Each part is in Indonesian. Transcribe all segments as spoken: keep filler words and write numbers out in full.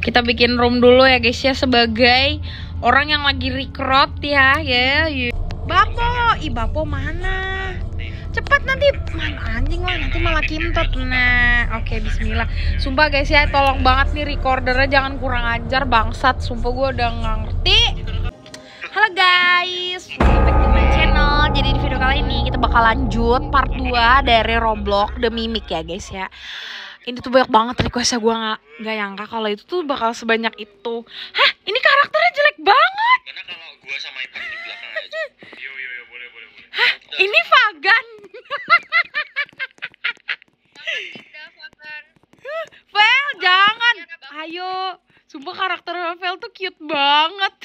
Kita bikin room dulu ya guys ya, sebagai orang yang lagi rekrut ya, ya. Bapo, ih Bapo mana? Cepat nanti, mana anjing lah, nanti malah kintot. Nah, oke okay, bismillah. Sumpah guys ya, tolong banget nih recordernya jangan kurang ajar bangsat. Sumpah gue udah nggak ngerti. Halo guys, welcome back to my channel. Jadi di video kali ini kita bakal lanjut part dua dari Roblox The Mimic ya guys ya. Ini tuh banyak banget requestnya, gue nggak nggak nyangka kalau itu tuh bakal sebanyak itu. Hah, ini karakternya jelek banget. Karena kalau gue sama Ipan di belakang aja. Yo yo yo boleh boleh boleh. Hah, ini Fagan. Vel, jangan. Ayo, sumpah karakter Vel tuh cute banget.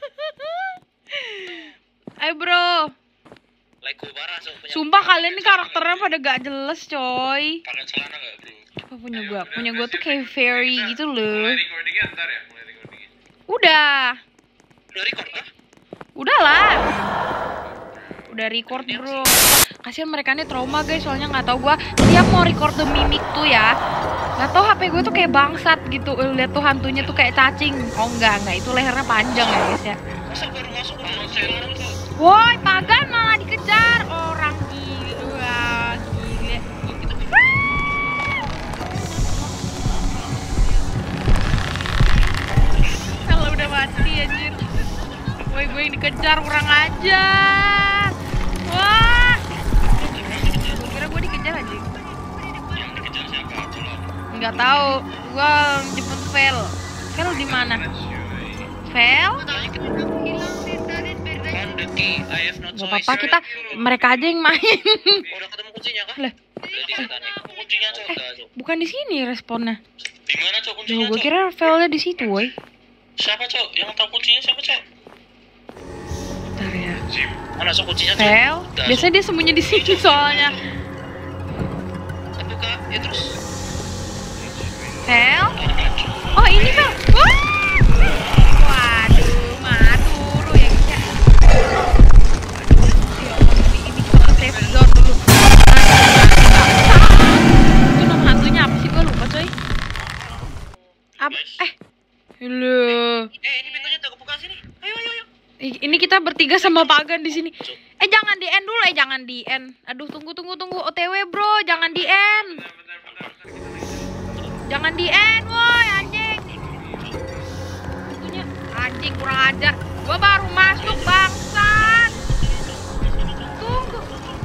Ayo bro. Like parah, so, sumpah kalian ini karakternya pada gak jelas coy. Pakai celana gak bro? Apa punya gua? Punya gua tuh kayak fairy gitu loh. Mulai recordingnya ntar ya? Mulai recordingnya. Udah. Udah record kah? Udah lah. Udah record bro. Kasian mereka nih trauma guys, soalnya nggak tahu gua tiap mau record The Mimic tuh ya. Nggak tahu H P gue tuh kayak bangsat gitu. Lihat tuh hantunya tuh kayak cacing. Oh enggak enggak, itu lehernya panjang ya guys ya. Masa baru masuk sama channel tuh? Woi, Pagan malah dikejar orang gila. Gila. Kalau udah mati anjir. Woi, gue yang dikejar kurang ajar. Wah. Gue kira gue dikejar aja. Yang dikejar siapa? Colok. Enggak tahu. Gua jemput Vel. Vel di mana? Vel? Gak apa-apa, kita mereka aja yang main. Udah ketemu kuncinya kah? Lah. Udah di sana nih. Kuncinya cok. Eh, bukan di sini responnya. Di mana cok Duh, kuncinya? gue Cok? kira Velnya di situ, woi. Siapa cok? Yang tahu kuncinya siapa cok? Bentar ya. Mana cok kuncinya cok? Vel, Udah, biasanya dia sembunyi di sini soalnya. Buka, ya terus. Vel? Oh, ini Vel. Wah! Waduh, maduru ya guys ya. Ini kita ke safe zone dulu. Itu nama hantunya apa sih? Gue lupa coy. Apa? Eh. Halo. Eh ini pintunya udah kebuka sini. Ayo ayo ayo. Ih, ini kita bertiga sama Pagan di sini. Eh jangan di end dulu, eh jangan di end. Aduh tunggu tunggu tunggu. O T W bro, jangan di end. Jangan di end, woi anjing. Tentunya anjing kurang ajar. Gua baru masuk bangsat. Tunggu.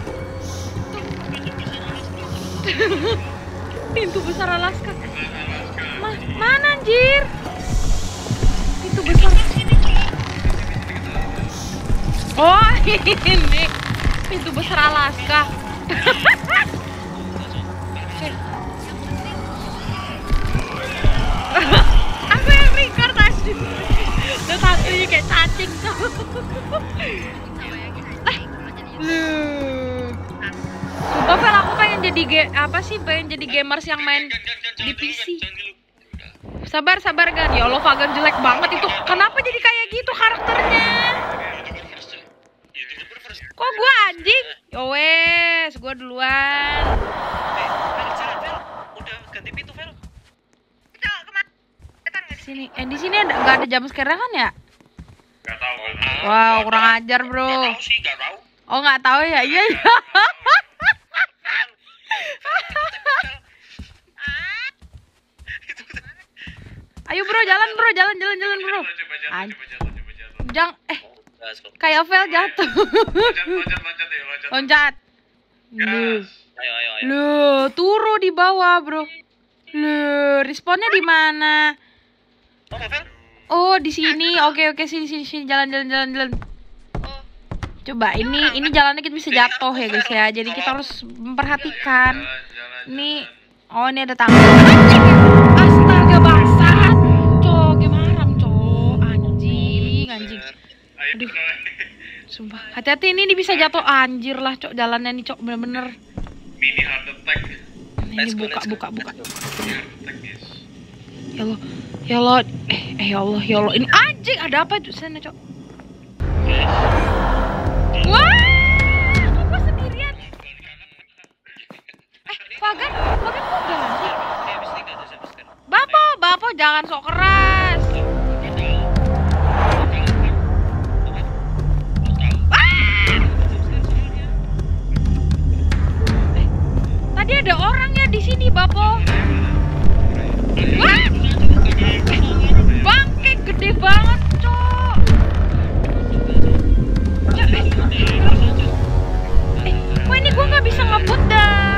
Tunggu. Pintu besar Alaska. Ma mana anjir? Pintu besar. Oh ini pintu besar Alaska. Aku yang record tadi. Tuh satunya kayak cacing tuh. Eh, lu. Sumpah Vel, aku pengen jadi ge apa sih? Pengen jadi gamers yang main di P C. Sabar sabar Gan. Ya Allah, Fagan jelek banget itu. Kenapa jadi kayak gitu karakternya? Kok gua anjing? Yo wes, gua duluan. Udah ganti pintu Vel. Sini, eh di sini ada nggak ada jam sekarang kan ya? Gak tahu. Wow, kurang ajar bro. Gak tahu sih, gak tahu. Oh nggak tahu ya, iya iya. Ayo bro, jalan bro, jalan jalan jalan bro. Jangan, eh kayak Vel jatuh. Loncat, loncat, loncat ya, loncat. Loncat. Lu, Ayo, ayo, ayo. lu turu di bawah bro. Lu, responnya di mana? Oh, Vel? Oh di sini, oke oke sini sini sini jalan jalan jalan jalan. Coba ini ini jalannya kita bisa jatuh ya guys ya, jadi kita harus memperhatikan. Ini, oh ini ada tangga. Astaga bangsat, cok gimana cok, anjing anjing. Aduh, sumpah. Hati-hati ini, ini bisa jatuh anjir lah cok, jalannya nih cok bener-bener. Mini heart attack. Ini buka buka buka. Ya Allah, ya Allah, eh, eh ya Allah, ya Allah, ini anjing ada apa di sana cok? Wah, kok gua sendirian? Eh, Fagan, Fagan kok gak sih? Bapo, Bapo jangan sok keras. ada orang ya di sini, Bapo. Wah! Bangke gede banget, Cok. Eh, kok ini gua nggak bisa ngebut dah.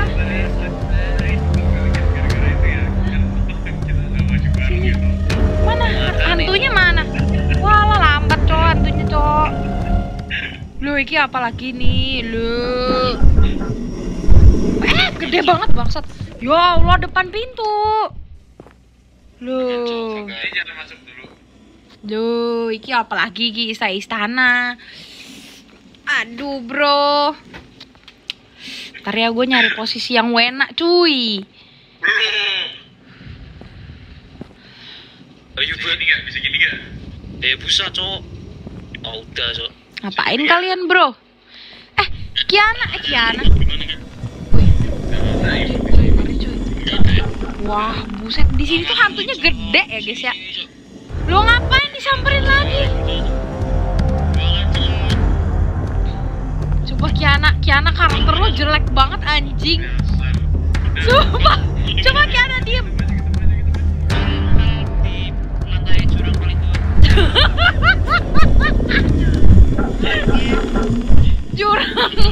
Sini. Mana? Hantunya mana? Wah, lah, lambat, Cok, hantunya, Cok. Loh, iki apa lagi nih? Loh. Eh, gede banget bangsat. Ya Allah, depan pintu. Loh. Loh, iki apa lagi iki isa istana. Aduh, Bro. Ntar ya gue nyari posisi yang enak, cuy. Ayo buat nih, bisa gini gak? Eh, bisa, Cok. Oh, udah, Cok. Ngapain kalian, Bro? Eh, Kiana, eh Kiana. Wah, buset, di sini tuh hantunya gede ya, guys ya. Lo ngapain disamperin lagi? Coba Kiana, Kiana karakter lo jelek banget anjing. Sumpah, coba Kiana diem. Jurang.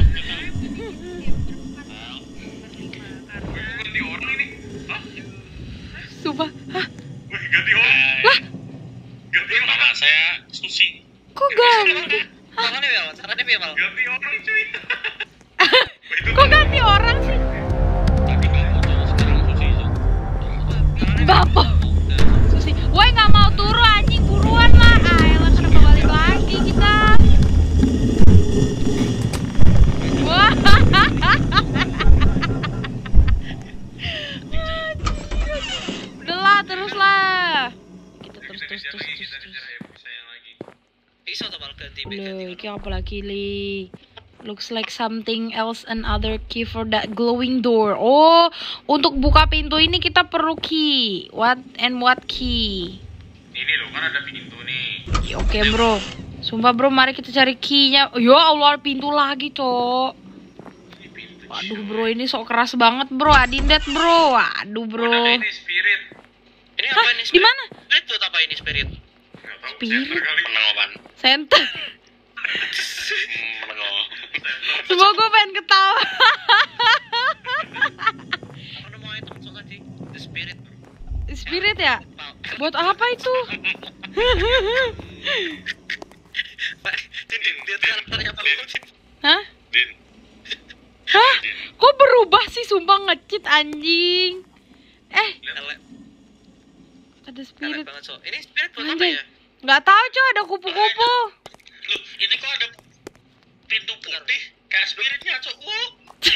Ganti orang ini. Hah? Sumpah. Hah? Wih, ganti orang. Lah, Ganti orang. Saya Susi. kok ganti? Caranya biar, caranya biar malah. Ganti orang, cuy. Kok ganti orang sih? Tapi kamu tuh sekarang Susi, Cok. Bapo. Susi, woi nggak mau turu anjing, buruan lah. Ah, elah kenapa balik lagi kita? Wah. Udah lah, terus lah. Kita terus terus terus terus. terus. Bisa tuh malah ganti Loh, iki apa lagi li? Looks like something else, another key for that glowing door. Oh, untuk buka pintu ini kita perlu key. What and what key? Ini loh, kan ada pintu nih. Ya, oke, Bro. Sumpah, Bro, mari kita cari key-nya. Ya Allah, pintu lagi, Cok. Ini pintu. Waduh, Bro, ini sok keras banget, Bro. Adindet, Bro. Waduh, Bro. Udah, ini spirit. Ini Hah? apa ini? Di mana? Spirit tuh apa ini spirit? Enggak tahu. Spirit? Menang apaan? Center. Hmm, menang. Semua gue pengen ketawa. Aku nemu item so tadi. The spirit. Spirit ya? Buat apa itu? Din, din, dia karakternya apa? Hah? Din. Hah? Kok berubah sih? Sumpah ngecit anjing. Eh, Elek, ada elek spirit. banget, so. Ini spirit buat apa Anjing. ya? Nggak tahu, Cok, ada kupu-kupu. Loh, ini kok ada pintu putih kayak spiritnya, Cok. Wow.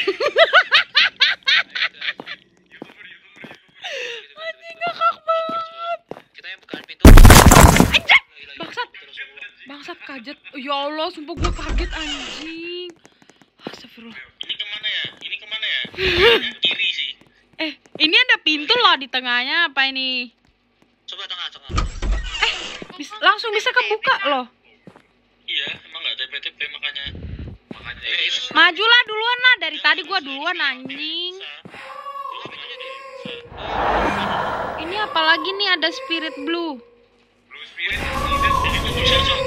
Anjing ngakak banget. Kita yang bukaan pintu. Anjing. Bangsat. Bangsat kaget. Ya Allah, sumpah gue kaget anjing. Astagfirullah. Ini kemana ya? Ini kemana ya? Kiri sih. Eh, ini ada pintu loh di tengahnya. Apa ini? Coba tengah, tengah. Eh, bis- langsung bisa kebuka loh. Iya, emang nggak T P T P makanya. Makanya. Eh, itu. Majulah duluan lah. Dari tadi gua duluan anjing. Ini apalagi nih, ada spirit blue. Blue spirit. Ini kok bisa, Cok?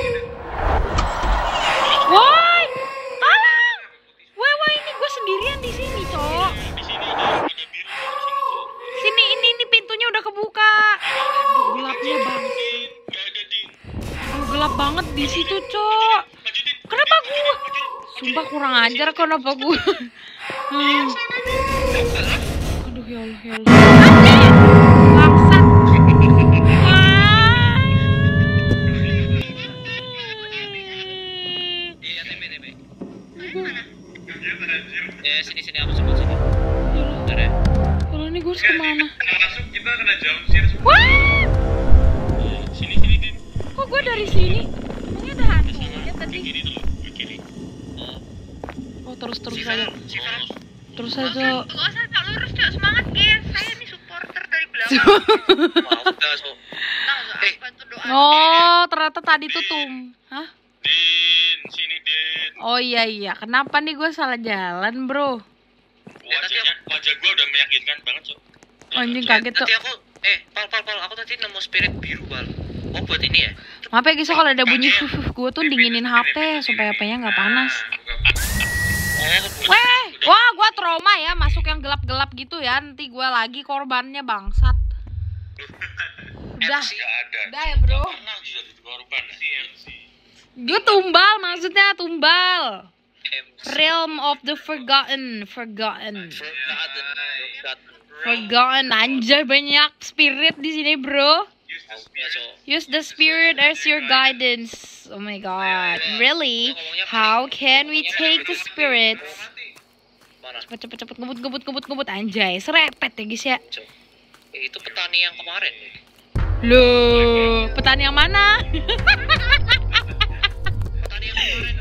Woi, tolong. Woi, woi, ini gue sendirian di sini, Cok. Di sini ada ada biru di sini, Cok. Sini, ini, ini pintunya udah kebuka. Aduh, gelapnya bang. Nggak ada, Din. Aduh, gelap banget di situ, Cok. Maju, Din. Kenapa gua? Sumpah kurang ajar kenapa gua. Hmm. Aduh, ya Allah, ya Allah. Anjing! Bangsat. Ah. Iya, T P T P. Aduh, Ya, sini sini aku sebut sini. ya Allah. Bentar ya. Kalau ini gue harus kemana? Kalau masuk kita kena jump scare semua. Wah! Sini sini, Din. Kok gue dari sini? Emangnya ada hantunya tadi? Kiri dulu, ke kiri. Oh. Oh, terus terus Siva, aja. Siva. Terus aja. Gak usah tak lurus, Cok. Semangat, guys. Saya nih supporter dari belakang. Maaf dah, so. Nah, Eh. bantu doa. Oh, ternyata tadi tuh tum. Hah? Din, sini, Din. Oh iya iya. Kenapa nih gue salah jalan, Bro? Wajahnya, wajah gue udah meyakinkan banget, Cok. Anjing kaget tuh. Nanti aku eh pal pal pal aku tadi nemu spirit biru bal. Oh buat ini ya? Maaf ya guys, kalau ada bunyi gue tuh dinginin H P supaya H P-nya nggak panas. Weh, wah gue trauma ya masuk yang gelap-gelap gitu ya. Nanti gue lagi korbannya bangsat. Udah, Gak ada. udah ya bro. Pernah juga jadi korban. Gue tumbal maksudnya tumbal. Realm of the Forgotten, Forgotten, Forgotten. Anjay banyak spirit di sini bro. Use the spirit as your guidance. Oh my god, really? How can we take the spirits? Cepet cepet cepet ngebut ngebut ngebut ngebut anjay, serepet ya guys ya. Itu petani yang kemarin. Loh, petani yang mana? Petani yang kemarin.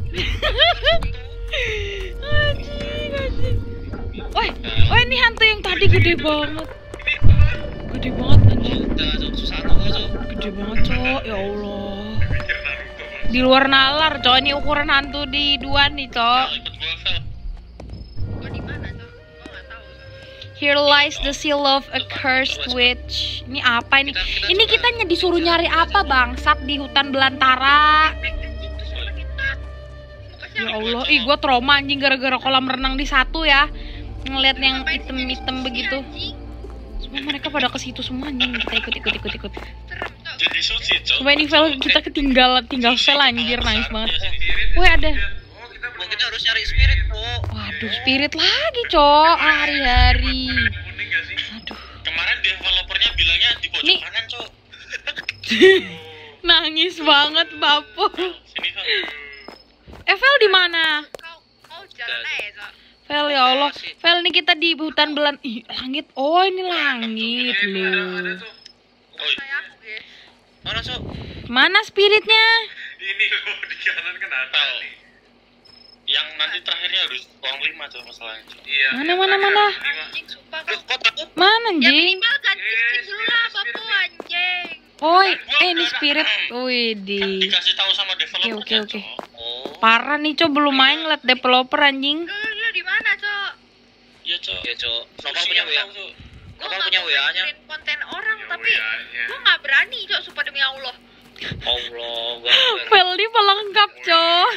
Anjing, anjing. Woi, oh ini hantu yang tadi gede banget. Gede banget anjing. Udah susah tuh Cok. Gede banget, Cok. Ya Allah. Di luar nalar, Cok. Ini ukuran hantu di dua nih, Cok. Ikut gue, Vel. Gua di mana tuh? Gua nggak tahu. Here lies the seal of a cursed witch. Ini apa ini? Ini kitanya disuruh nyari apa, bangsat di hutan belantara? Ya Allah, ih gua trauma anjing gara-gara kolam renang di satu ya. Ngeliat yang item-item begitu. Semua mereka pada ke situ semua anjing. Kita ikut ikut ikut ikut. Jadi suci, Cok. Coba ini Vel kita ketinggalan tinggal Vel anjir nangis banget. Woi ada. Oh, kita harus nyari spirit Cok. Waduh spirit lagi, Cok. Hari-hari. Aduh. Kemarin developernya bilangnya di pojok Nih. kanan, Cok. Nangis banget, Bapo. Sini, Vel. Eh, Vel di mana? Kau kau jalan aja, Cok. Vel ya Allah. Vel ini kita di hutan belan. Ih, langit. Oh, ini langit loh. Oi, Kayak aku, guys. Mana Cok? Mana spiritnya? ini loh di kanan kan ada nih. Yang nanti terakhirnya harus uang lima, Cok, masalahnya, Cok. Iya. Mana mana mana? Anjing, sumpah kau. Kok takut? Mana Ya anjing? minimal ganti skin dulu lah, Bapu, anjing. Oi, eh ini spirit. Wih Kan di. dikasih tahu sama developer. Oke, oke, oke. Oh. Parah nih, Cok, belum main ngeliat developer anjing. Lu lu di mana, Cok? Iya, Cok. Iya Cok. Nopal punya W A. Gua Nopal nggak punya mau W A-nya. dengerin konten orang, tapi gua nggak berani, Cok, sumpah demi Allah. Allah. Vel ini pelengkap, Cok.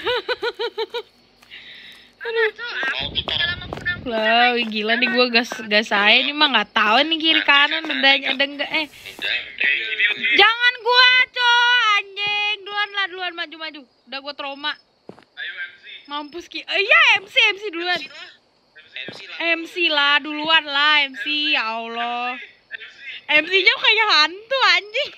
Mana, Cok? Aku di dalam aku Lah, wih, gila nih gue gas gas saya ini mah nggak tahu nih kiri kanan ada ada enggak eh. Jangan gua, Cok, anjing. Duluan lah, duluan maju maju. Udah gua trauma. Ayo M C. Mampus ki. Eh, iya M C M C duluan. M C lah. M C lah duluan lah M C ya Allah. M C-nya kayak hantu anjing.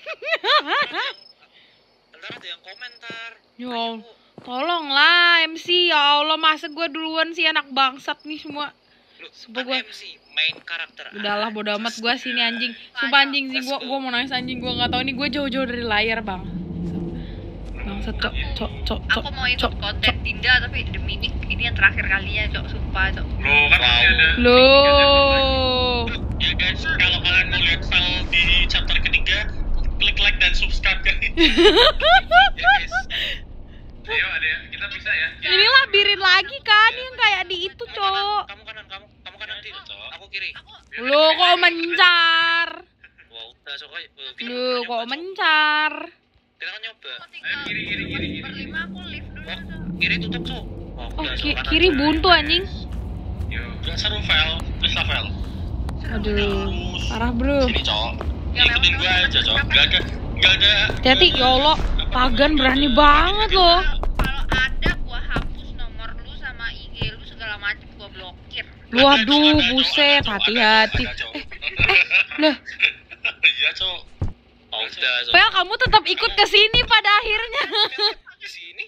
Ntar ada yang komentar. Yo, tolonglah M C ya Allah, masa gua duluan sih anak bangsat nih semua. Sumpah gua. M C main karakter. Udahlah bodo amat gua sini anjing. Sumpah anjing sih gua gua mau nangis anjing, gua nggak tahu nih gua jauh-jauh dari layar, Bang. Bangsat, Cok, Cok, Cok, Cok. Aku mau ikut Cok, konten Dinda, tapi demi ini ini yang terakhir kalinya, Cok, sumpah, Cok. Loh, kan masih ada. Loh. Ya guys, kalau kalian mau lihat Vel di chapter ketiga, klik like dan subscribe guys. Ya guys. Ayo ada ya, kita bisa ya. Ini labirin lagi kan yang kayak di itu, Cok. Kamu kanan, kamu kamu kanan nanti. Aku kiri. Loh, kok mencar? Wah, udah Cok. Ayo, kita Loh, nyoba, kok Cok. mencar? Kita kan nyoba. Aku tinggal kiri, kiri, kiri, kiri. berlima, aku lift dulu, Oh, Cok. kiri tutup Cok. Wah, Oh, udah, Cok, ki- kanan. kiri buntu anjing. Yo, gak seru Vel, please lah Vel. Aduh, parah, Bro. Sini, Cok. Ya, Ikutin lewat, gua lewat, aja, Cok. lewat. Gak ada, gak ada. Hati-hati, ya Allah. Pagan berani banget loh. Kalau ada gua hapus nomor lu sama I G lu segala macam, gua blokir. Waduh, buset, hati-hati. Eh, lah, Iya, Cok. Oh, udah Cok. Vel, kamu tetap ikut ke sini pada akhirnya. Di sini.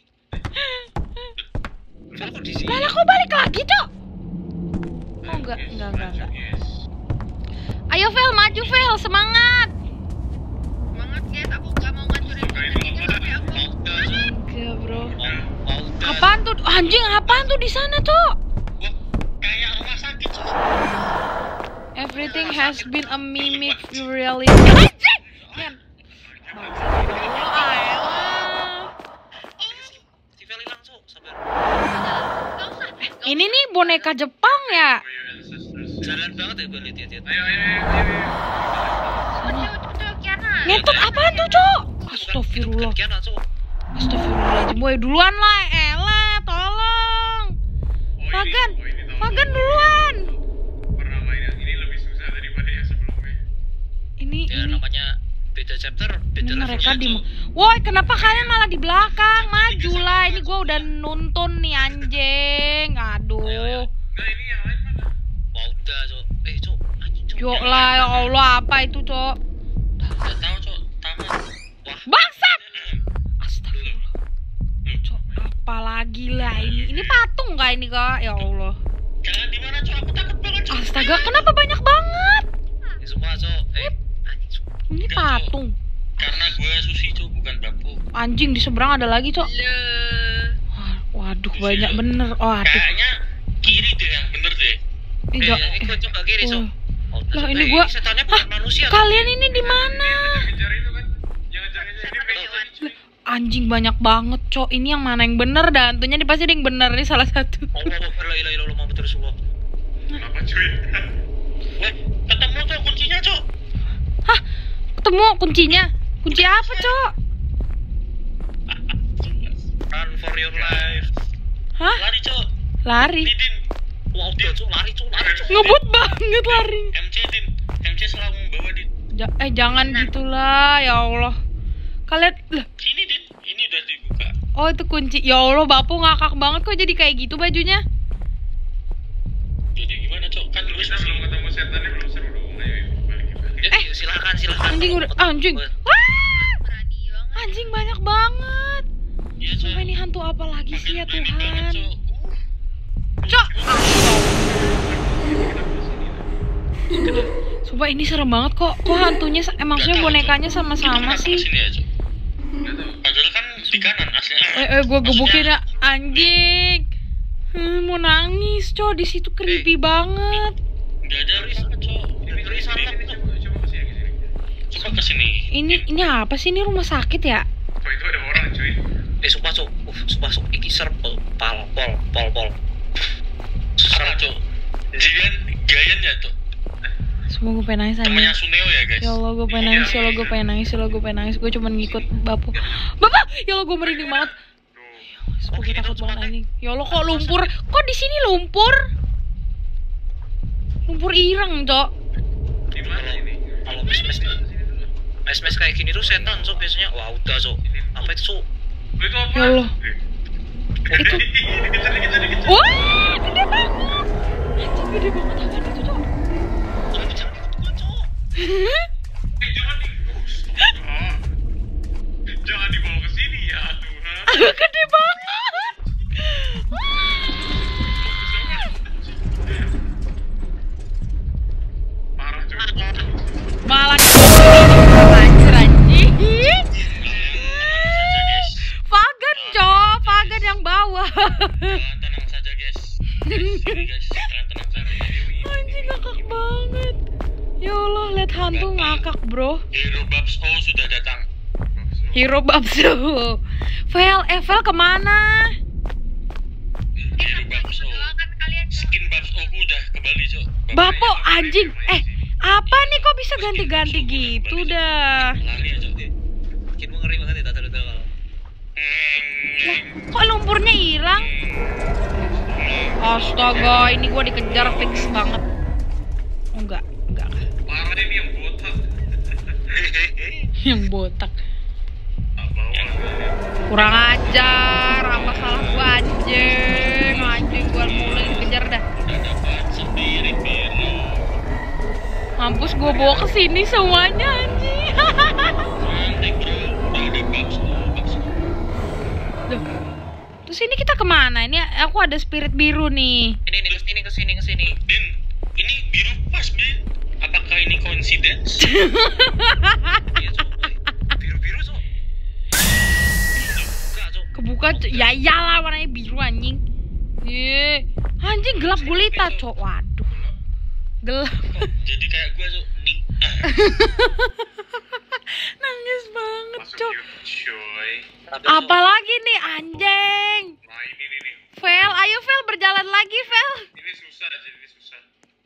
Vel kok di sini? Lah, kok balik lagi, Cok? Oh, enggak, enggak, enggak, enggak. Ayo, Vel, maju, Vel, semangat. Semangat, guys, aku gak mau ngancurin konten ini, tapi aku Oh, udah Cok. Oke, Bro. Oh, oh, udah. Apaan tuh? Anjing, apaan tuh di sana, Cok? Gua kayak rumah sakit, Cok. Everything has been a mimic reality. Anjing! Ken. Oh, ayolah. Si Vel hilang Cok. Sabar. gak usah. Ini nih boneka Jepang ya? Jalan banget ya gue lihat-lihat. Ayo, ayo, ayo, ayo. Cepet yuk, cepet yuk, Kiana. Ngentot apaan tuh, Cok? Itu Astagfirullah. bukan Kiana, Cok. Astagfirullahaladzim, boy duluan lah, elah, tolong. Oh, ini- Fagan, oh, ini tahu, Fagan tahu, duluan. tahu. Pernah main yang ini lebih susah daripada yang sebelumnya. Ini, Ya ini, namanya beda chapter, ini beda level. mereka di. Woi, kenapa kalian malah di belakang? Maju lah, ini gua udah nuntun nih anjing. Aduh. Nah, ini yang lain mana? Wah udah, Cok. Eh, Cok. Anjing, Cok. Yuk lah, ya Allah, apa itu, Cok? Enggak tahu, Cok. Taman. Wah. Bangsat. Astagfirullah. Cok, apa lagi lah ini? Ini patung kah ini, Kak? Ya Allah. Jangan di mana, Cok? Aku takut banget, Cok. Astaga, kenapa banyak banget? Ini semua, Cok. Eh, anjing, Cok. Ini Enggak, patung. Karena gue susi, Cok, bukan bapu. Anjing di seberang ada lagi, Cok. Le. Wah, Waduh, banyak bener. Waduh. Kayaknya kiri deh yang bener deh. Ih, Eh, ja- ini gua coba kiri, Cok. Wah. Oh, Lah, Cok. ini Eh, gua- setannya bukan Hah, manusia. Cok. Kalian ini di mana? Ngejar itu kan? Yang ngejar-ngejar ini beda tadi, cuy. Anjing banyak banget, Cok. Ini yang mana yang bener dah? Tentunya ini pasti ada yang bener nih salah satu. Allah, la ilaha illallah Muhammadur Rasulullah. Apa, cuy? Weh, ketemu tuh kuncinya, Cok. Hah? Ketemu kuncinya? Kunci apa, Cok? Run for your life. Hah? Lari, Cok. Lari. Ini, Din. Wah udah, Cok. Lari, Cok. Lari, Cok. Ngebut banget lari. M C, Din. M C selalu membawa, Din. Ja- eh jangan gitulah, ya Allah. Kalian lah, Sini, Din. Ini udah dibuka. oh itu kunci. Ya Allah, Bapu ngakak banget kok jadi kayak gitu bajunya. Jadi gimana, Cok? Kan lu kita belum ketemu setannya, belum seru dong. Ayo, balik balik. Eh, silakan, silakan. Anjing udah anjing. Wah, Wah! Berani banget. Anjing banyak banget. Iya, Cok. Sumpah ini hantu apa lagi sih ya Makin berani banget, Tuhan. Cok. Uh. Cok. Sumpah ini serem banget kok. Kok hantunya sa- eh, maksudnya Nggak tahu, bonekanya Cok. sama-sama Kita sih. kesini ya, Cok. Nggak tahu. Padahal kan di kanan aslinya. Eh, eh gue gebukin Maksudnya- ya anjing. Hmm, mau nangis, Cok. Di situ creepy banget. Nggak ada apa, Cok. Ini Ini sini, sama, sini, Cok. coba coba kesini, kesini. Coba kesini. Ini ini apa sih? Ini rumah sakit ya? Oh, itu ada orang, cuy. eh sumpah, Cok. Uh, sumpah, Cok. Iki serem, pol, pol, pol, pol, pol. Serem, Cok. Jian, Gayan ya, Cok. Semua gue pengen nangis Temennya anjing. Suneo ya, guys. Ya Allah, gue pengen nangis, ya Allah, gue pengen nangis, ya Allah, gue pengen nangis. Gue cuma ngikut Bapu. Bapak, ya Allah, gue merinding banget. Tuh. Gue gini takut tuh banget tempatnya. anjing. Ya Allah, kok lumpur? Kok di sini lumpur? Lumpur ireng, Cok. Di mana ini? Kalau mes-mes mes-mes kayak gini tuh setan, Cok, biasanya. Wah udah, Cok. Apa itu, Cok? Oh, itu apa? Ya Allah. Itu- Dikejar, dikejar, dikejar. Wah, gede banget. Anjing gede banget apa itu, Cok? Cok, jangan ikut gua, Cok. Eh, jangan di... Oh, astaga. Jangan dibawa ke sini ya, Tuhan. Gede banget. Parah, cuy. Malah anjir anjing. Tenang saja, guys. Fagan, Cok. Fagan yang bawah. Jangan tenang saja, guys. Guys, sini, guys. Tenang, tenang saja. Anjing ngakak banget. Ya Allah, lihat hantu ngakak, bro. Hero Babs O sudah datang. Hero Babsu. Vel, eh Vel kemana? Hero Babs O. Berdua kan kalian. Skin Babs O ku udah kembali, Cok. Bapo anjing. Eh, apa nih kok bisa ganti-ganti gitu dah? Lari aja. Bikin gua ngeri banget ya, tata tata kalau. Kok lumpurnya hilang? Astaga, ini gua dikejar fix banget. Oh, enggak, enggak. Parah ini yang botak. Yang botak. Abang. Kurang ajar, apa salah gua anjing? Anjing gua mulai dikejar dah. Udah dapat sendiri biru. Mampus gua bawa ke sini semuanya anjing. Santai, bro. Udah ada Babs O. Babs O. Duh. Terus ini kita kemana? Ini aku ada spirit biru nih. Ini nih, kesini, kesini, kesini. Din, ini biru pas, Din. Apakah ini coincidence? Iya, Cok. Eh, biru-biru, Cok. Enggak, Cok. Kebuka, Cok. Ya iyalah warnanya biru anjing. Ye, anjing gelap gulita, Cok. Waduh. Gelap. Kok jadi kayak gua, Cok? Nih. Nangis banget, Cok. Coy. Tapi, Cok, Apalagi nih anjing. Nah, ini nih nih. Vel, ayo Vel berjalan lagi, Vel. Ini susah aja, ini susah. si Vel mana?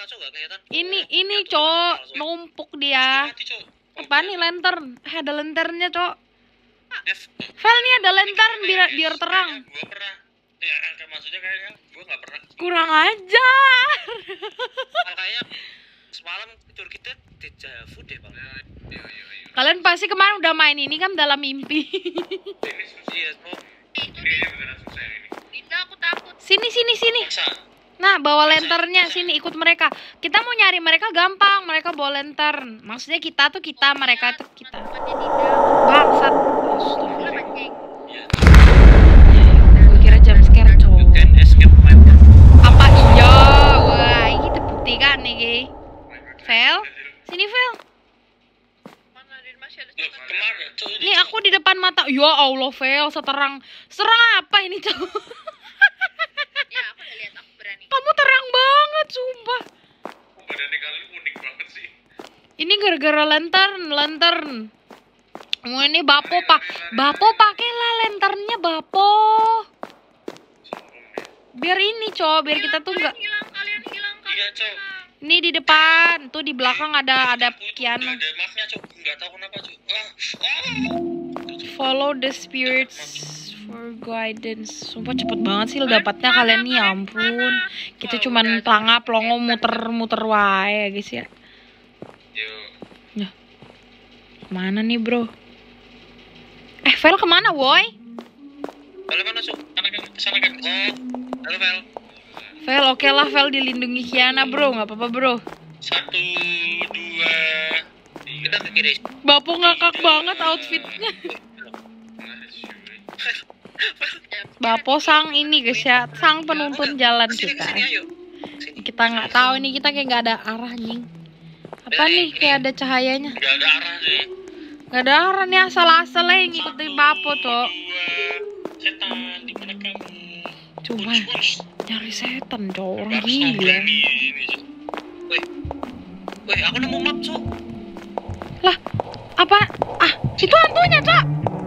mana, Cok? Gak kelihatan. Ini Oh, ini ya, tuh, cok tuh, tuh, numpuk dia. Mati, Cok. Apa nih lantern? Eh ada lanternnya cok. Dev, Vel nih ada lantern Ini biar guys, biar terang. kayaknya Gua pernah. Ya, kayak maksudnya kayaknya gua nggak pernah. Kurang ajar. Bang, kayaknya semalam tidur kita dejavu deh, Bang. Iya, iya, iya. Kalian pasti kemarin udah main ini kan dalam mimpi. Ini susah. Iya, Cok. Itu Ini ini beneran susah yang ini. Dinda aku takut. Sini sini sini. Masa? Nah bawa lanternnya sini ikut mereka. Kita mau nyari mereka gampang. Mereka bawa lantern. Maksudnya kita tuh kita, mereka tuh kita. Teman-temannya Dinda. Bangsat. Lu Astagfirullah. mancing. Iya. Gue kira jam scare You cowok. can escape my world. Apa iya? Wah ini terbuktikan nih Ge. Vel, sini Vel. Mana Din masih ada Loh, setan. kemarin tuh ini. Nih aku di depan mata. Ya Allah Vel, seterang. Serang apa ini cowok? Ya aku udah lihat aku berani. Kamu terang banget, sumpah. Badannya kalian unik banget sih. Ini gara-gara lantern, lantern. Mau ini Bapo pak, Bapo pakailah lanternnya Bapo. Sombong deh. Biar ini cowok, biar kita tuh Kalian nggak. hilang, kalian hilang, Iya, kalian Cok. hilang. Ini di depan, tuh di belakang ada ada Aku itu Kiana. udah ada mapnya, Cok. Nggak tahu kenapa, Cok. Ah. Ah. Follow the spirits for guidance. Sumpah cepet banget sih dapatnya kalian nih, ya ampun. Kita cuman pelangap pelongo muter-muter wae guys ya. Yuk. Mana nih bro? Eh Vel kemana woi? Balik mana, Cok? Sana kan, sana kan. Oh, Halo, Vel. Vel oke lah Vel dilindungi Kiana bro, nggak apa-apa bro. satu, dua, Kita ke kiri. Bapo ngakak banget outfitnya. Bapo sang ini guys ya, sang penuntun jalan Sini, kita. sini, ayo. Sini. Kita nggak tahu ini kita kayak nggak ada arah nying. Apa nih kayak ada cahayanya? nggak ada arah sih. Nggak ada arah nih asal-asal aja yang ngikutin Bapo cok. Dua, setan, di mana kamu? Coba Ush, nyari setan cok, orang Babs gila. berani ini, Cok. Woi. Woi, aku nemu map, Cok. Lah apa? Ah itu hantunya cok.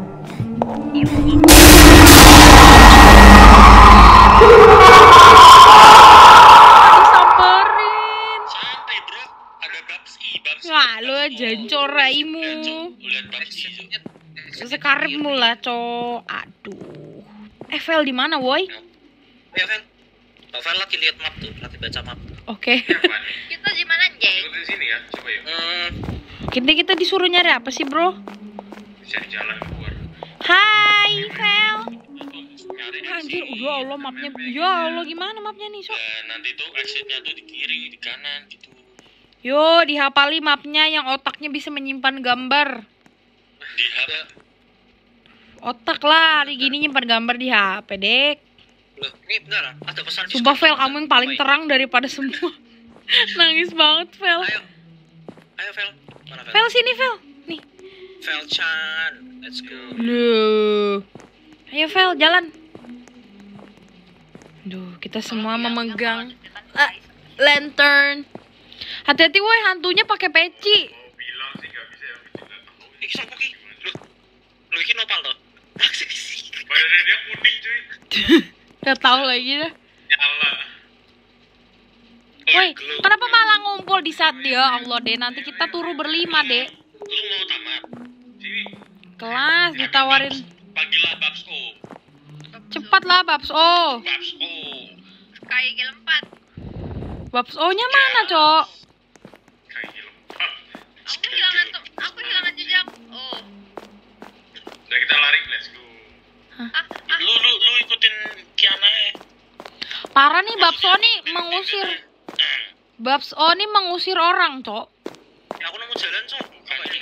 Disamperin. Santai, bro. Ada Babsi, Babsi. Wah lu jancor raimu. Lihat, Cok. Lihat Babsi, Cok. Sekaripmu lah cok. Aduh. Eh Vel di mana woi? Ayo, Vel. Oh, Vel lagi lihat map tuh, lagi baca map. Oke. Kita di mana, Jay? Ikutin sini ya, coba yuk. Hmm, Kita kita disuruh nyari apa sih bro? Cari jalan keluar. Hai Vel. Nyari Anjir, exit. ya Allah mapnya. Ya Allah gimana mapnya nih sok? Dan nanti tuh exitnya tuh di kiri, di kanan gitu. Yo dihafali mapnya yang otaknya bisa menyimpan gambar. Di H P. Otak lah, hari gini nyimpan gambar di H P dek. loh, ini benar, ada pesan Sumpah Discord. Vel kamu yang paling Woi, terang daripada semua. Nangis banget Vel. Ayo. Ayo, Vel. Mana, Vel? Vel sini Vel. Nih. Vel Chan. Let's go. Duh. Ayo Vel jalan. Duh, kita semua memegang ah, lantern. Hati-hati woi, hantunya pakai peci. Oh, bilang sih nggak bisa ya, aku juga tahu. Iki sapa ki? Loh. Loh iki nopal to. Badannya dia kuning cuy. Gak tahu lagi dah. Nyala. Woi, kenapa malah ngumpul di saat dia? Allah deh, nanti kita turu berlima deh. Lu mau tamat? Sini. Kelas ditawarin. Panggillah Babs O. Cepat lah Babs O. Babs O. Kayak gel empat. Babs O-nya mana, Cok? Kayak lompat. Aku kehilangan tuh, aku kehilangan jejak. Oh. Udah kita lari, let's go. Ah, ah. Lu lu lu ikutin Kiana ya. Parah nih Babs O nih mengusir. Babs O nih mengusir orang, Cok. Ya, aku nemu jalan, Cok. Apa ini?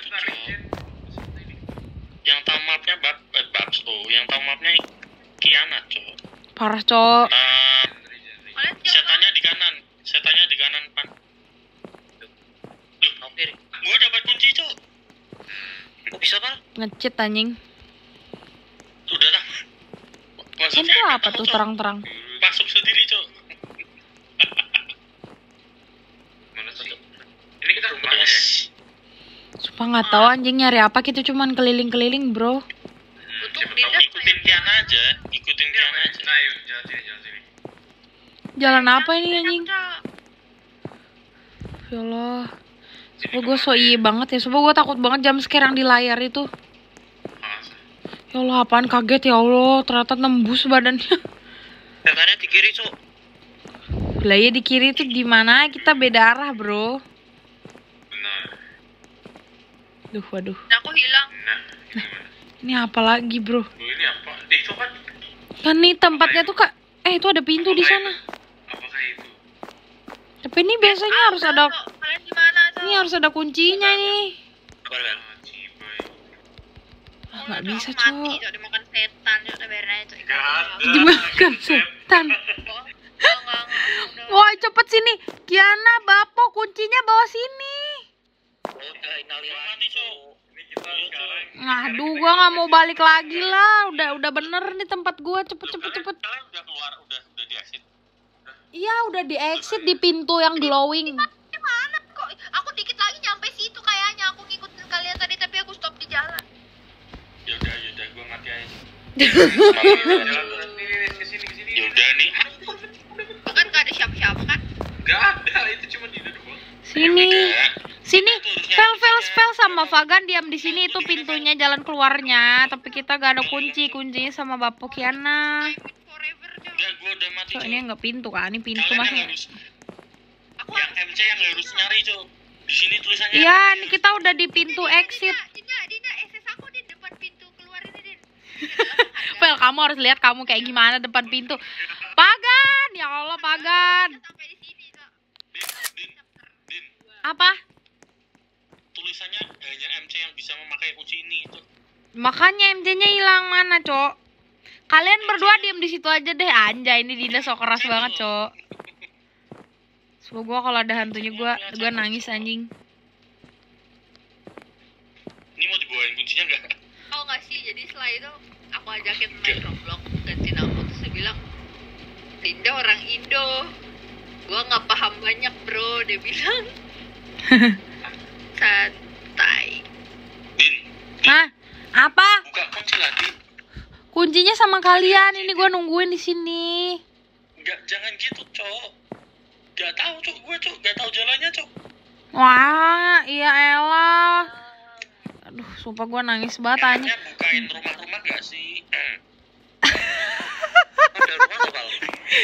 Yang tahu mapnya Bab eh, Babs O, yang tahu mapnya Kiana, Cok. Parah, Cok. Nah, Kalian jauh setannya di kanan, setannya di kanan pan. Loh, Oke. gua dapat kunci, Cok. Kok bisa, Pal? Ngecit anjing. Udah lah. Masuk Itu apa tuh terang-terang? Masuk sendiri, Cok. Mana sih? Ini kita rumahnya ya? Sumpah nggak tahu anjing nyari apa, kita cuman keliling-keliling, Bro. Untuk Siapa tahu Dinda ikutin Kiana aja, ikutin Kiana aja. Nah, yuk, jalan sini, jalan sini. Jalan apa ini anjing? ya Allah. Sumpah gue so iya banget ya. Sumpah gue takut banget jam sekarang di layar itu. Ya Allah, apaan kaget ya Allah. Ternyata nembus badannya. Katanya di kiri, Cuk. Lah ya di kiri itu gimana? Kita beda arah, bro. Benar. Duh, waduh. Aku hilang. Nah, Ini apa lagi, bro? Loh, ini apa? Eh, itu kan Kan nih tempatnya tuh, Kak. Eh, itu ada pintu di sana. apakah itu? Tapi ini biasanya harus ada Cok, kalian di mana, Cok? ini harus ada kuncinya nih. Apa, Bel? Ah, cibai. Ah, nggak Cok, bisa, aku mati, Cok. Cok, dimakan setan, Cok. Udah biarin aja, Cok. Nggak ada. Dimakan setan. Enggak, enggak, enggak, udah. Woi, cepet sini. Kiana, Bapo, kuncinya bawa sini. Udah innalillahi, Mati, Cuk. Cuk. Ini kita sekarang. Aduh, gua nggak mau balik lagi lah. Udah udah bener nih tempat gua. Cepet Loh, cepet kalian- cepet. Kalian udah keluar, udah udah di exit. Iya, udah di exit di pintu yang glowing. Di mana kok? Aku dikit lagi nyampe situ kayaknya. Aku ngikutin kalian tadi tapi aku stop di jalan. Ya udah, ya udah, gua mati aja. Jalan jalan sini, ke sini ke sini. Ya udah nih. Kan gak ada siapa-siapa kan? Enggak ada, itu cuma Dina doang. Sini. Udah. Sini. Vel Vel Vel sama Fagan diam di sini, itu pintunya jalan keluarnya, tapi kita gak ada kunci. Kuncinya sama Bapo Kiana. I win forever, Cok. Udah, gua udah mati. Cok, Cuk. ini nggak pintu kan? Ini pintu Kalian yang masih. harus Aku yang M C yang harus nyari, Cuk. Di sini tulisannya. Iya, ini kita udah di pintu exit. Dina, Dina, Dina, S S aku di depan pintu keluar ini, Din. Vel, kamu harus lihat kamu kayak gimana depan pintu. Pagan, ya Allah Pagan. Sampai di sini, Cok. Din, Din, Din. Apa? Tulisannya hanya M C yang bisa memakai kunci ini itu. Makanya M J-nya hilang mana, Cok? Kalian berdua diam di situ aja deh. Anjay, ini Dinda so keras banget, Cok. Semoga gua kalau ada hantunya gua gua nangis anjing. Ini mau dibawain kuncinya enggak? Tau gak sih, jadi setelah itu aku ajakin main Roblox, ganti nama, terus dia bilang Dinda orang Indo, gua nggak paham banyak bro, dia bilang santai. Din, Hah? Apa? buka kunci lagi. Kuncinya sama kalian. Ini gua nungguin di sini. Enggak, jangan gitu, Cok. Enggak tahu, Cok. Gue, Cok, enggak tahu jalannya, Cok. Wah, iya elah. Aduh, sumpah gua nangis banget anjing. Enaknya bukain rumah-rumah enggak sih? Ada rumah tuh, Bal.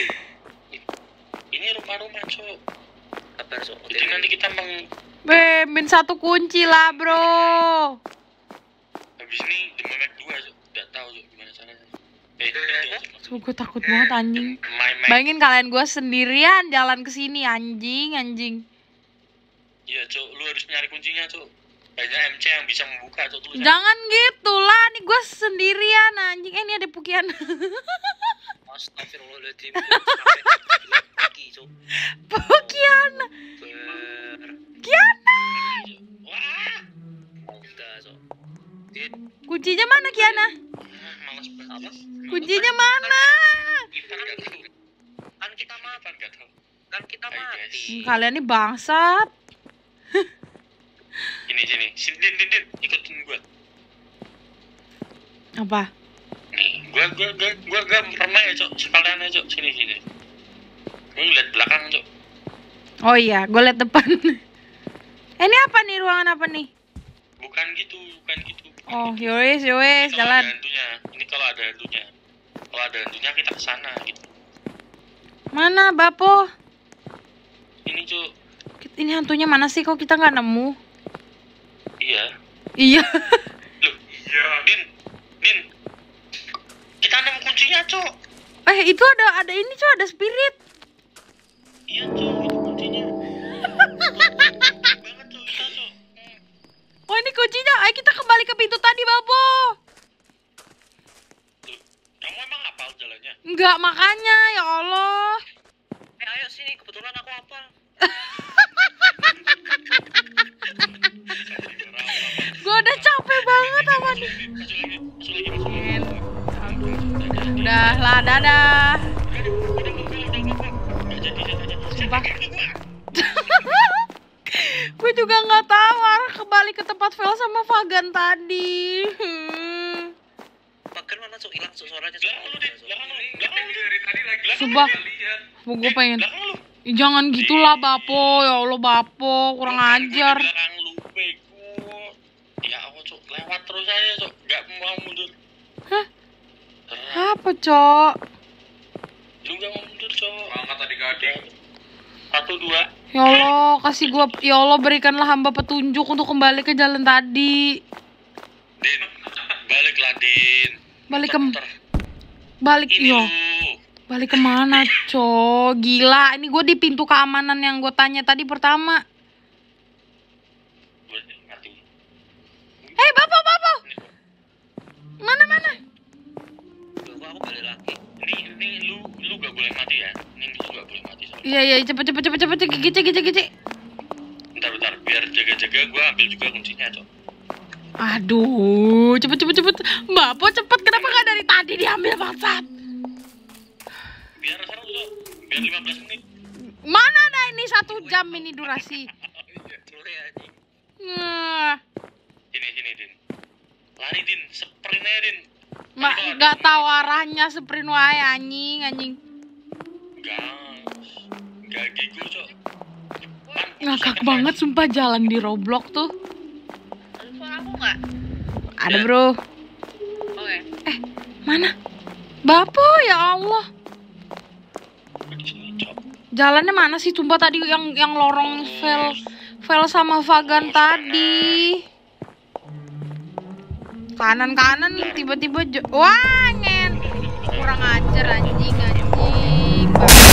Ini rumah-rumah, Cok. Kabar, Cuk. Jadi nanti kita meng Be, min satu kunci lah, bro. habis ini the memek dua, Cok. Enggak tahu, Cok, gimana caranya. Eh, itu, Cok. Sumpah gua takut banget anjing. My Mac. Bayangin kalian gua sendirian jalan ke sini anjing, anjing. Iya, Cok, lu harus nyari kuncinya, Cok. Banyak M C yang bisa membuka, Cok, tulisannya. Jangan gitu lah, nih gua sendirian anjing. Eh, ini ada Pukian. Astagfirullahaladzim. Sampai lagi, Cuk. Pukian. Ber. Kiana. Wah, Udah, Cuk. Din, Kuncinya mana Kiana? malas banget. apa? Kuncinya mana? Kita enggak tahu. Kan kita mati. Kita enggak tahu. Kan kita mati. Kalian nih bangsat. Ini sini. Sini, Din, Din, Din. Ikutin gua. Apa? Nih, gua gua gua gua gua pernah ya, Cok. Sekalian aja, Cok. Sini, sini. Gua ngeliat belakang, Cok. Oh iya, gue liat depan. Eh, ini apa nih, ruangan apa nih? Bukan gitu, bukan gitu. Oh, yowes, yowes, Ini kalau jalan. ada hantunya. Ini kalau ada hantunya. Kalau ada hantunya kita ke sana gitu. Mana, Bapo? Ini, Cok. Ini hantunya mana sih? Kok kita nggak nemu? Iya. Iya. Loh, iya. Din, Din. Kita nemu kuncinya, Cok. Eh, itu ada ada ini, Cok, ada spirit. Iya, Cok, itu kuncinya. Banget, Cok, kita, Cok. Oh, ini kuncinya. Ayo kita kembali ke pintu tadi, Bapo. Loh, kamu emang hafal jalannya? Enggak, makanya. Ya Allah. Eh, ayo sini. Kebetulan aku hafal. Gue udah capek banget sama nih. Masuk lagi, masuk lagi, masuk lagi. Udah lah, dadah. Sumpah. Gue juga nggak tahu arah kembali ke tempat Vel sama Fagan tadi. Hmm. Pagar mana, Cuk? Hilang, Cuk, suaranya, Cuk. Belakang lu, Din. Belakang lu. Belakang lu dari tadi lagi. Sumpah. Gue pengen. Belakang lu. Jangan gitulah Bapo, ya Allah Bapo, kurang ajar. Belakang lu bego. Ya aku cok lewat terus aja cok, nggak mau mundur. Hah? Terang. Apa, Cok? Lu nggak mau mundur cok. Angkat tadi gading. Satu dua. Ya Allah, kasih gua, ya Allah berikanlah hamba petunjuk untuk kembali ke jalan tadi. Din, balik lah Din. Balik ke, Muter. balik, Ini yo. lu. Balik kemana, Cok? Gila, ini gue di pintu keamanan yang gue tanya tadi pertama. Mati. Hei, Bapo, Bapo! Mana, mana? Gua aku balik lagi. Ini ini lu lu gak boleh mati ya. Ini lu gak boleh mati soalnya. Iya, iya, cepet, cepet, cepet, cepet, gici, gici, gici. Bentar bentar, biar jaga-jaga gua ambil juga kuncinya cok. Aduh, cepet, cepet, cepet. Bapo, cepet. Kenapa gak dari tadi diambil, bangsat? Biar sekarang cok, biar lima belas menit. Mana ada ini satu jam ini durasi? Lu ya anjing. Nah, Sini sini Din. Lari Din, sprint aja Din. ma, gak tahu arahnya sprint wae anjing, anjing. Gas, gak gigo cok. Ngakak banget sumpah jalan di Roblox tuh. Ada suara aku nggak? Ada, Bro. Oke. Mana? Bapo, ya Allah. Di sini cok. Jalannya mana sih sumpah tadi yang yang lorong Vel Vel sama Vagan tadi. Kanan-kanan tiba-tiba jo- wah, ngen. Kurang ajar anjing, anjing.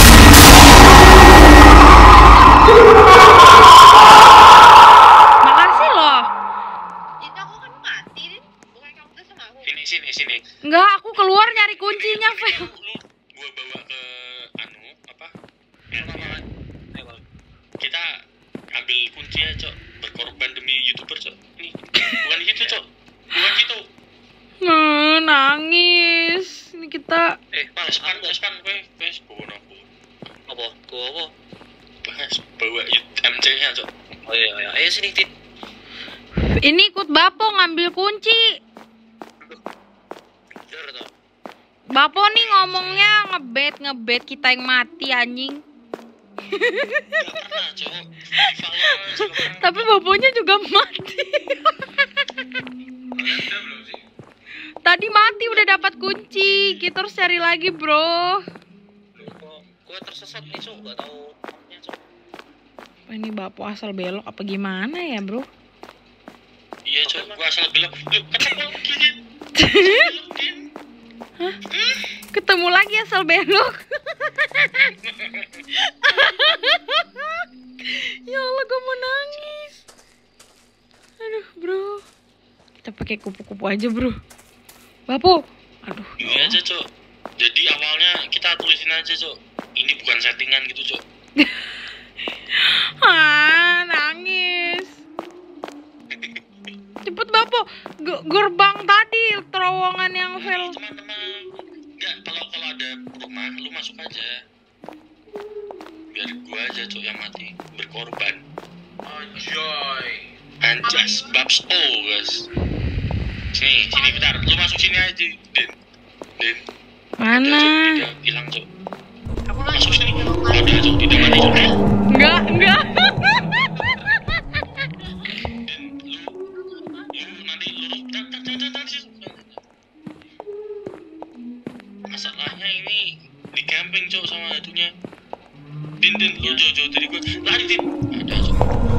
Makasih loh. Itu aku kan mati, Din. Bukan kamu tuh sama aku. Sini sini sini. Enggak, aku keluar nyari kuncinya, Vel. Lu, lu gua bawa ke anu apa? Apa-apa kan? Ayo, Bang. Kita ambil kunci aja cok. Berkorban demi youtuber cok. Ini bukan gitu cok. Bukan gitu. Nah, nangis. Ini kita Eh, Bang, Vespan, aku Vespan, gue, gue bawa nopo. apa? Gua apa? Bahas bawa M C-nya cok. Oh iya, iya. Ayo sini, Tit. ini ikut Bapo ngambil kunci. Bener toh. Bapo nih ngomongnya ngebet ngebet kita yang mati anjing. Gak pernah cok. Di Valorant juga pernah. Tapi Baponya juga mati. Kalian udah belum sih? Tadi mati udah dapat kunci. Kita harus cari lagi, Bro. Lu kok gua tersesat nih, Cok. Gak tahu namanya, Cok. Ini Bapo asal belok apa gimana ya, Bro? Iya cok, gua asal belok. Yuk, ketemu gini. Belok, Din. Ketemu lagi asal belok. Ya Allah, gue mau nangis. Aduh, Bro. Kita pakai kupu-kupu aja, Bro. Bapo. Aduh. Iya aja cok. Jadi awalnya kita tulisin aja cok. Ini bukan settingan gitu cok. Ah, nangis. Cepet Bapo. G- gerbang tadi terowongan yang Nah, Vel. teman-teman. Enggak, kalau kalau ada rumah, lu masuk aja. Biar gua aja cok yang mati, berkorban. Anjoy. Anjas, babs, oh guys. Sini, sini bentar. Lu masuk sini aja, Din. Din. Mana? Ada, Cok. Tidak hilang cok. Aku lagi Masuk sini. belok Ada lagi. cok, tidak mati cok. Eh, Enggak, enggak. Din, lu, lu nanti lurus. Bentar, bentar, bentar, bentar, sih. Masalahnya ini di camping cok sama itunya. Din, Din, lu jauh-jauh dari gua. Lari, Din. Ada cok.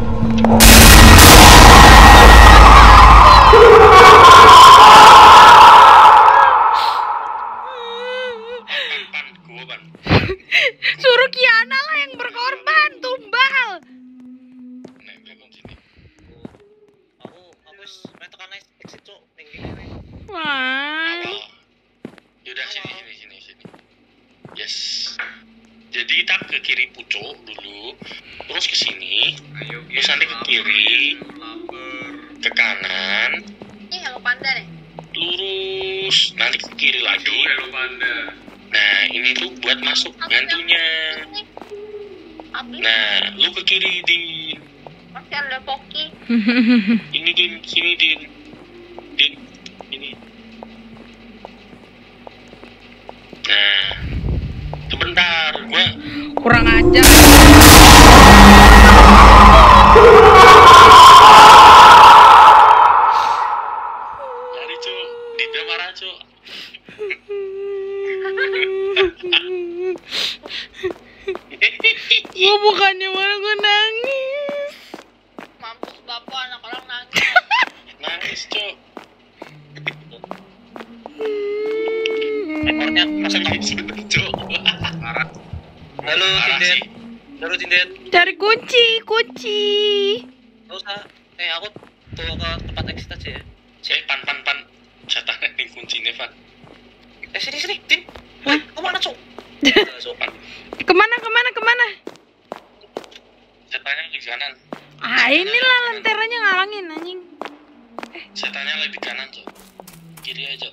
Pan, pan, gua pan. Suruh Kiana lah yang berkorban, tumbal. Nek, belakang sini. Aku aku wis meh tekan exit, Cok. Ning kene nih. Wah. Awal. Yaudah sini, sini, sini, sini. Yes. Jadi kita ke kiri pucuk dulu, terus ke sini, terus nanti ke kiri, ke kanan, Ini Hello Panda nih. lurus, nanti ke kiri lagi. Nah, ini tuh buat masuk hantunya. Habis Nah, lu ke kiri, Din. masih ada Poki. Ini, Din, sini, Din. Din, ini. Nah, sebentar, gua Kurang ajar. Dinda marah cok. Gue bukannya malah gue nangis. Mampus bapak, anak orang nangis. Nangis cok. Ekornya masa Nangis bener cok. marah. Halo Marah Tindet. sih. Halo Tindet. Cari kunci, kunci. Gak usah. Eh aku bawa ke tempat exit aja ya. Eh pan pan pan. Setannya nih kuncinya pan. Eh sini sini Tin. Hah? Woi, kemana cok? Udah, Cok. Pan. Kemana, kemana, kemana? Setannya di kanan. Ah, inilah lenteranya ngalangin anjing. Setannya lagi di kanan cok. Kiri aja.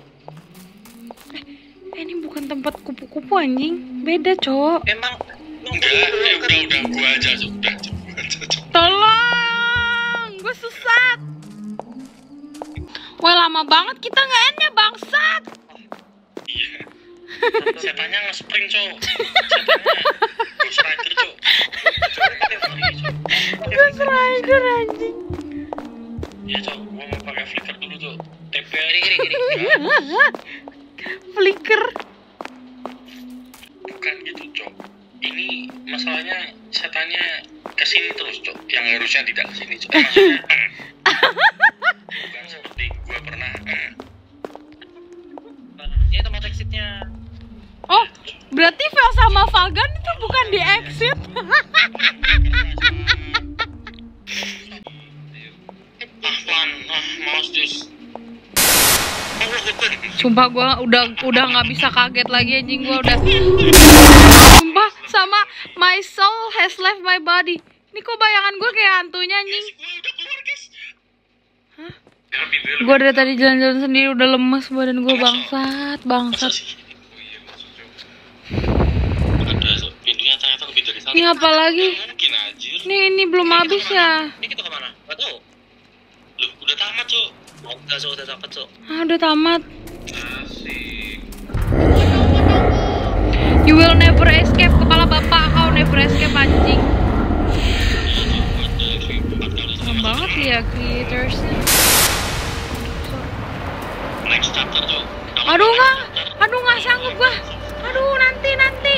Eh, ini bukan tempat kupu-kupu anjing. Beda, Cok. Emang Enggak, eh udah udah gua aja cok. Udah cok. Gua aja cok. Tolong, gue sesat. Wah, lama banget kita nggak endnya, bangsat. Iya. Setannya nge-spring cok. Setannya Ghost Rider cok. Ghost Rider anjing. Iya cok, gua mau pakai flicker dulu cok. T P Gini, gini, gini. Flicker. Bukan gitu cok. Ini masalahnya setannya kesini terus cok. Yang harusnya tidak kesini cok. Eh, maksudnya eh. Bukan seperti gua pernah eh. Ini tempat exitnya. Oh, berarti Vel sama Vagan itu bukan di exit. Ah pan, ah maus jus. Sumpah gue udah udah nggak bisa kaget lagi anjing, gue udah. Sumpah sama my soul has left my body. Ini kok bayangan gue kayak hantunya anjing. Gua udah keluar guys. Hah? Ya, pintunya Gue dari tadi jalan-jalan sendiri udah lemes badan gue, bangsat, Masa bangsat. sih? Oh iya maksudnya. Ada cok. Pintunya ternyata lebih dari satu. Ini apa lagi? Nggak mungkin anjir. Ini ini belum habis ya. Ini kita kemana? Gak tau. Loh, udah tamat cok. Oh, udah Cok, udah dapat Cok. Ah, udah tamat. Asik. You will never escape, kepala bapak kau never escape anjing. Serem banget ya creatorsnya. Next chapter cok. Aduh nggak, aduh nggak sanggup gua. Aduh nanti nanti.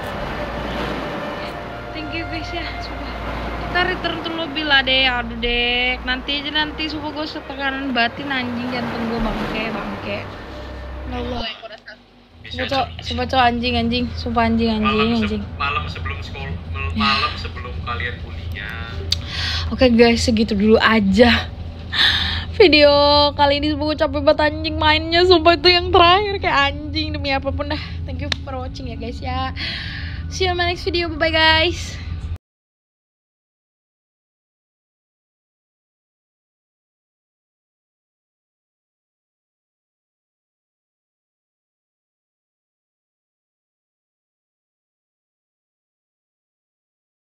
Thank you guys ya, sumpah. Kita return to lobby lah deh, aduh dek. Nanti aja nanti, sumpah gue setekanan batin anjing, jantung gue bangke bangke. Ya Allah. Sumpah cok, sumpah cok anjing anjing, sumpah anjing anjing malam, se- anjing. malam sebelum sekolah malam sebelum kalian kuliah. Oke guys, segitu dulu aja video kali ini. Gue capek banget anjing mainnya, sumpah itu yang terakhir kayak anjing demi apapun dah. Thank you for watching ya guys ya. See you in my next video, bye bye guys.